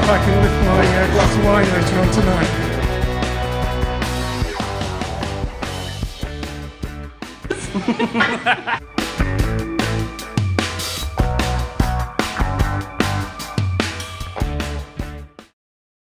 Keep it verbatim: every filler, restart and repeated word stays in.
I can lift my uh, glass of wine later on tonight. Ha ha ha!